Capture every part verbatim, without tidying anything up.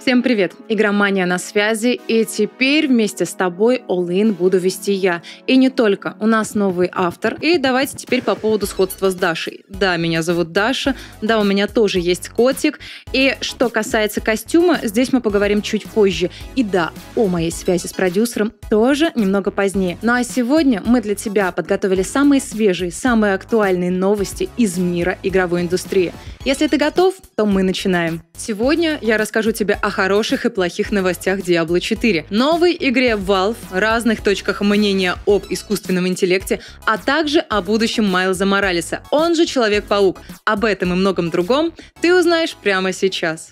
Всем привет! Игромания на связи, и теперь вместе с тобой All In буду вести я. И не только, у нас новый автор. И давайте теперь по поводу сходства с Дашей. Да, меня зовут Даша, да, у меня тоже есть котик. И что касается костюма, здесь мы поговорим чуть позже. И да, о моей связи с продюсером тоже немного позднее. Ну а сегодня мы для тебя подготовили самые свежие, самые актуальные новости из мира игровой индустрии. Если ты готов, то мы начинаем. Сегодня я расскажу тебе о хороших и плохих новостях Diablo четыре, новой игре Valve, разных точках мнения об искусственном интеллекте, а также о будущем Майлза Моралеса, он же Человек-паук. Об этом и многом другом ты узнаешь прямо сейчас.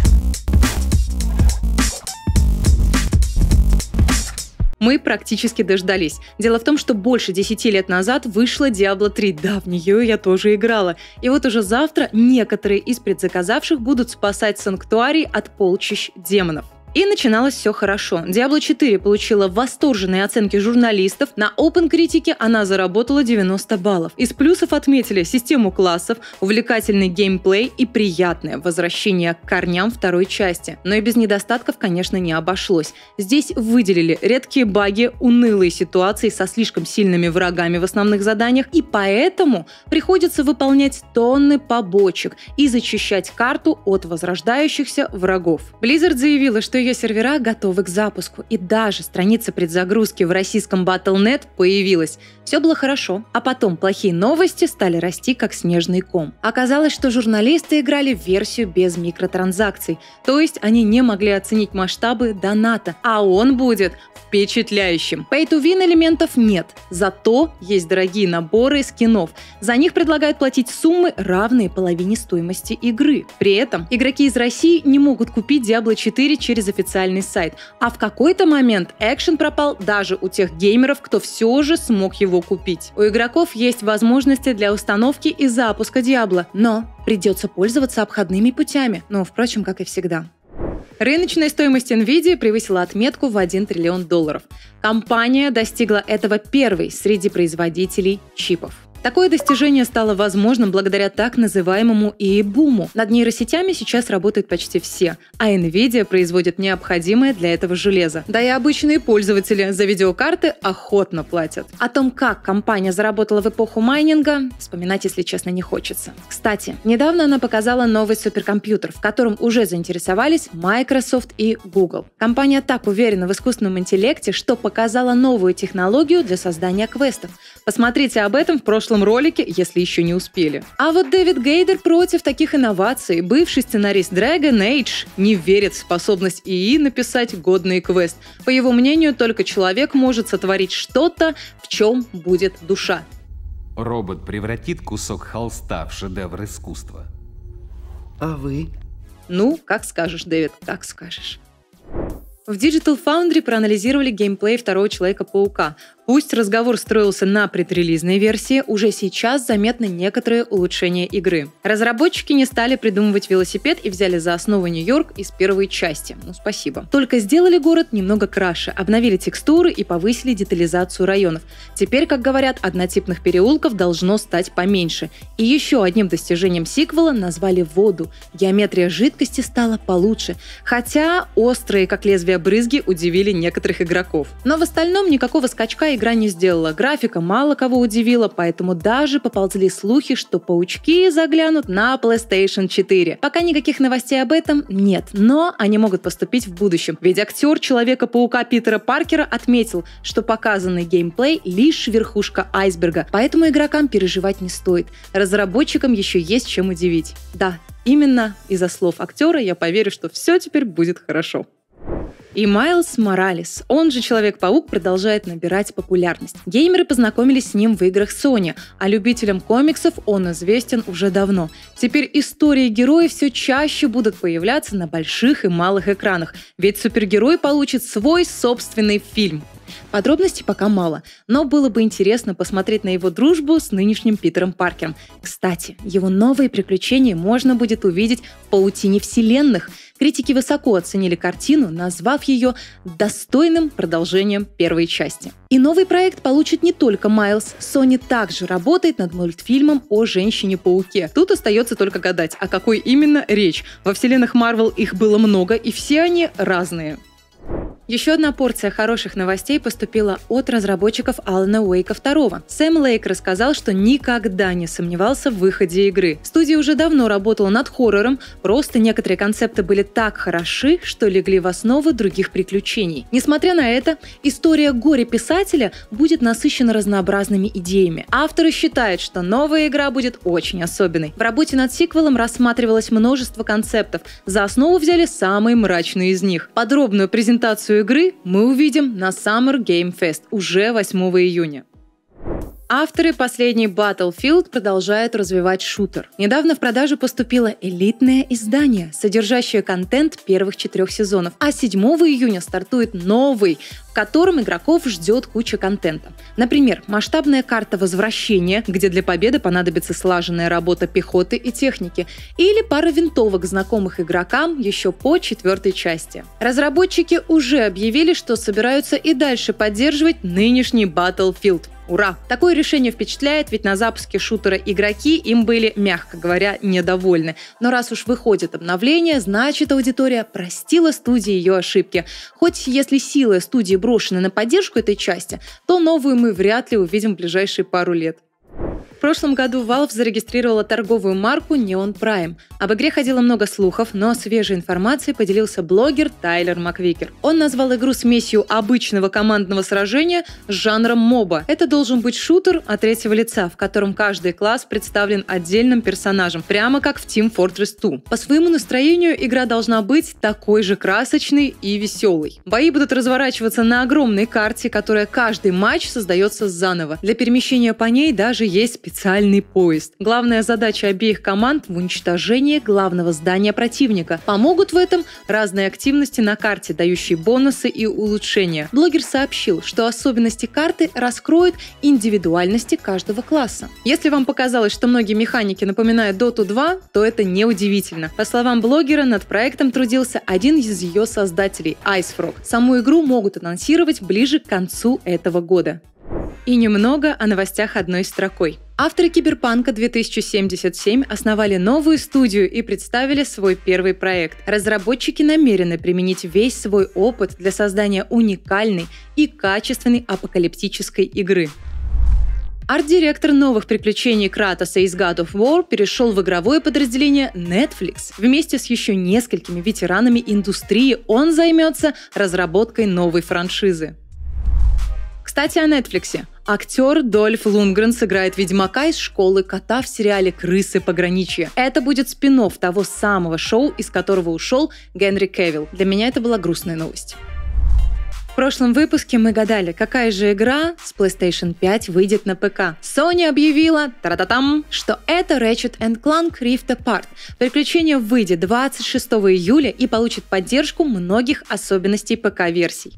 Мы практически дождались. Дело в том, что больше десяти лет назад вышла Diablo три. Да, в нее я тоже играла. И вот уже завтра некоторые из предзаказавших будут спасать санктуарий от полчищ демонов. И начиналось все хорошо. Diablo четыре получила восторженные оценки журналистов. На OpenCritic она заработала девяносто баллов. Из плюсов отметили систему классов, увлекательный геймплей и приятное возвращение к корням второй части. Но и без недостатков, конечно, не обошлось. Здесь выделили редкие баги, унылые ситуации со слишком сильными врагами в основных заданиях, и поэтому приходится выполнять тонны побочек и зачищать карту от возрождающихся врагов. Blizzard заявила, что ее сервера готовы к запуску, и даже страница предзагрузки в российском батл точка нет появилась. Все было хорошо, а потом плохие новости стали расти как снежный ком. Оказалось, что журналисты играли в версию без микротранзакций, то есть они не могли оценить масштабы доната, а он будет впечатляющим. Pay-to-win элементов нет, зато есть дорогие наборы скинов. За них предлагают платить суммы, равные половине стоимости игры. При этом игроки из России не могут купить Diablo четыре через официальный сайт, а в какой-то момент экшен пропал даже у тех геймеров, кто все же смог его купить. У игроков есть возможности для установки и запуска Diablo, но придется пользоваться обходными путями, ну, впрочем, как и всегда. Рыночная стоимость Nvidia превысила отметку в один триллион долларов. Компания достигла этого первой среди производителей чипов. Такое достижение стало возможным благодаря так называемому эй ай-буму. Над нейросетями сейчас работают почти все, а Nvidia производит необходимое для этого железо. Да и обычные пользователи за видеокарты охотно платят. О том, как компания заработала в эпоху майнинга, вспоминать, если честно, не хочется. Кстати, недавно она показала новый суперкомпьютер, в котором уже заинтересовались Microsoft и Google. Компания так уверена в искусственном интеллекте, что показала новую технологию для создания квестов. Посмотрите об этом в прошлом ролике, если еще не успели. А вот Дэвид Гейдер против таких инноваций. Бывший сценарист Dragon Age не верит в способность эй ай написать годный квест. По его мнению, только человек может сотворить что-то, в чем будет душа. Робот превратит кусок холста в шедевр искусства. А вы? Ну, как скажешь, Дэвид, как скажешь. В Digital Foundry проанализировали геймплей второго Человека-паука. Пусть разговор строился на предрелизной версии, уже сейчас заметны некоторые улучшения игры. Разработчики не стали придумывать велосипед и взяли за основу Нью-Йорк из первой части. Ну, спасибо. Только сделали город немного краше, обновили текстуры и повысили детализацию районов. Теперь, как говорят, однотипных переулков должно стать поменьше. И еще одним достижением сиквела назвали воду. Геометрия жидкости стала получше. Хотя острые, как лезвие брызги, удивили некоторых игроков. Но в остальном никакого скачка игра не сделала. Графика мало кого удивила, поэтому даже поползли слухи, что паучки заглянут на PlayStation четыре. Пока никаких новостей об этом нет, но они могут поступить в будущем. Ведь актер Человека-паука Питера Паркера отметил, что показанный геймплей лишь верхушка айсберга, поэтому игрокам переживать не стоит. Разработчикам еще есть чем удивить. Да, именно из-за слов актера я поверю, что все теперь будет хорошо. И Майлз Моралес, он же Человек-паук, продолжает набирать популярность. Геймеры познакомились с ним в играх Sony, а любителям комиксов он известен уже давно. Теперь истории героев все чаще будут появляться на больших и малых экранах, ведь супергерой получит свой собственный фильм. Подробностей пока мало, но было бы интересно посмотреть на его дружбу с нынешним Питером Паркером. Кстати, его новые приключения можно будет увидеть в паутине вселенных. Критики высоко оценили картину, назвав ее достойным продолжением первой части. И новый проект получит не только Майлз. Sony также работает над мультфильмом о Женщине-пауке. Тут остается только гадать, о какой именно речь. Во вселенных Marvel их было много, и все они разные. Еще одна порция хороших новостей поступила от разработчиков Алана Уэйка два. Сэм Лейк рассказал, что никогда не сомневался в выходе игры. Студия уже давно работала над хоррором, просто некоторые концепты были так хороши, что легли в основу других приключений. Несмотря на это, история горе-писателя будет насыщена разнообразными идеями. Авторы считают, что новая игра будет очень особенной. В работе над сиквелом рассматривалось множество концептов. За основу взяли самые мрачные из них. Подробную презентацию игры мы увидим на Summer Game Fest уже восьмого июня. Авторы последней Battlefield продолжают развивать шутер. Недавно в продажу поступило элитное издание, содержащее контент первых четырех сезонов, а седьмого июня стартует новый, в котором игроков ждет куча контента. Например, масштабная карта возвращения, где для победы понадобится слаженная работа пехоты и техники, или пара винтовок, знакомых игрокам еще по четвертой части. Разработчики уже объявили, что собираются и дальше поддерживать нынешний Battlefield. Ура! Такое решение впечатляет, ведь на запуске шутера игроки им были, мягко говоря, недовольны. Но раз уж выходит обновление, значит, аудитория простила студии ее ошибки. Хоть если силы студии брошены на поддержку этой части, то новую мы вряд ли увидим в ближайшие пару лет. В прошлом году Valve зарегистрировала торговую марку Neon Prime. Об игре ходило много слухов, но свежей информацией поделился блогер Тайлер Маквикер. Он назвал игру смесью обычного командного сражения с жанром моба. Это должен быть шутер от третьего лица, в котором каждый класс представлен отдельным персонажем, прямо как в Team Fortress два. По своему настроению игра должна быть такой же красочной и веселой. Бои будут разворачиваться на огромной карте, которая каждый матч создается заново. Для перемещения по ней даже есть специальный специальный поезд. Главная задача обеих команд – в уничтожении главного здания противника. Помогут в этом разные активности на карте, дающие бонусы и улучшения. Блогер сообщил, что особенности карты раскроют индивидуальности каждого класса. Если вам показалось, что многие механики напоминают Доту два, то это неудивительно. По словам блогера, над проектом трудился один из ее создателей – Icefrog. Саму игру могут анонсировать ближе к концу этого года. И немного о новостях одной строкой. Авторы Киберпанка две тысячи семьдесят семь основали новую студию и представили свой первый проект. Разработчики намерены применить весь свой опыт для создания уникальной и качественной апокалиптической игры. Арт-директор новых приключений Кратоса из God of War перешел в игровое подразделение Netflix. Вместе с еще несколькими ветеранами индустрии он займется разработкой новой франшизы. Кстати, о Netflix. Актер Дольф Лундгрен сыграет Ведьмака из школы кота в сериале «Крысы пограничья». Это будет спин-офф того самого шоу, из которого ушел Генри Кевилл. Для меня это была грустная новость. В прошлом выпуске мы гадали, какая же игра с PlayStation пять выйдет на ПК. Sony объявила, та-та-там, что это Ratchet энд Clank Rift Apart. Приключение выйдет двадцать шестого июля и получит поддержку многих особенностей ПК-версий.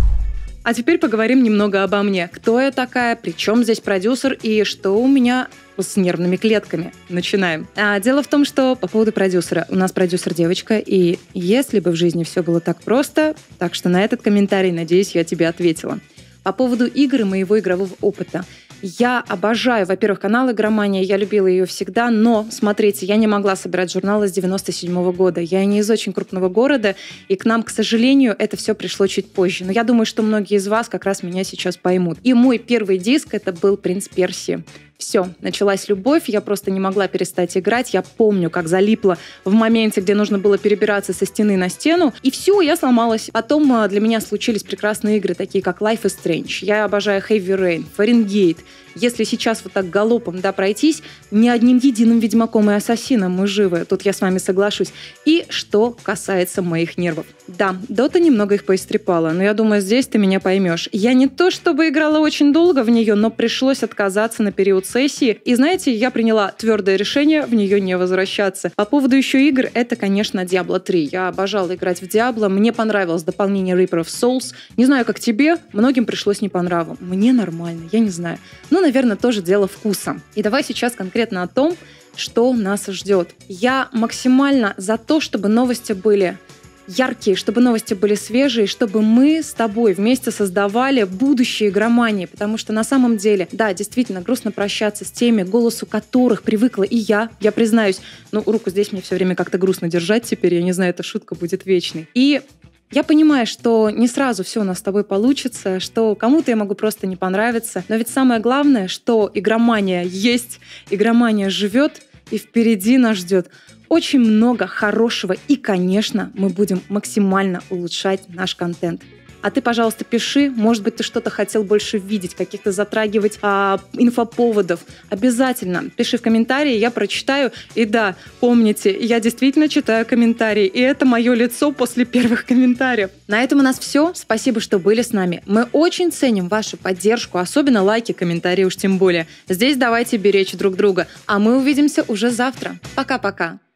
А теперь поговорим немного обо мне. Кто я такая, при чем здесь продюсер и что у меня с нервными клетками. Начинаем. А, дело в том, что по поводу продюсера. У нас продюсер девочка, и если бы в жизни все было так просто, так что на этот комментарий, надеюсь, я тебе ответила. По поводу игр и моего игрового опыта. Я обожаю, во-первых, канал «Игромания», я любила ее всегда, но, смотрите, я не могла собирать журналы с девяносто седьмого года. Я не из очень крупного города, и к нам, к сожалению, это все пришло чуть позже. Но я думаю, что многие из вас как раз меня сейчас поймут. И мой первый диск — это был «Принц Персии». Все, началась любовь, я просто не могла перестать играть. Я помню, как залипла в моменте, где нужно было перебираться со стены на стену. И все, я сломалась. Потом для меня случились прекрасные игры, такие как Life is Strange. Я обожаю Heavy Rain, Fahrenheit. Если сейчас вот так галопом, да, пройтись, ни одним единым ведьмаком и ассасином мы живы. Тут я с вами соглашусь. И что касается моих нервов. Да, Дота немного их поистрепала, но я думаю, здесь ты меня поймешь. Я не то чтобы играла очень долго в нее, но пришлось отказаться на период сессии. И знаете, я приняла твердое решение в нее не возвращаться. По поводу еще игр, это, конечно, Diablo три. Я обожала играть в Diablo. Мне понравилось дополнение Reaper of Souls. Не знаю, как тебе, многим пришлось не по нраву. Мне нормально, я не знаю. Ну, наверное, тоже дело вкуса. И давай сейчас конкретно о том, что нас ждет. Я максимально за то, чтобы новости были яркие, чтобы новости были свежие, чтобы мы с тобой вместе создавали будущее игромании, потому что на самом деле, да, действительно грустно прощаться с теми, голосу которых привыкла и я, я признаюсь, ну, руку здесь мне все время как-то грустно держать теперь, я не знаю, эта шутка будет вечной. И я понимаю, что не сразу все у нас с тобой получится, что кому-то я могу просто не понравиться, но ведь самое главное, что игромания есть, игромания живет, и впереди нас ждет очень много хорошего, и, конечно, мы будем максимально улучшать наш контент. А ты, пожалуйста, пиши, может быть, ты что-то хотел больше видеть, каких-то затрагивать а, инфоповодов. Обязательно пиши в комментарии, я прочитаю. И да, помните, я действительно читаю комментарии, и это мое лицо после первых комментариев. На этом у нас все. Спасибо, что были с нами. Мы очень ценим вашу поддержку, особенно лайки, комментарии уж тем более. Здесь давайте беречь друг друга. А мы увидимся уже завтра. Пока-пока.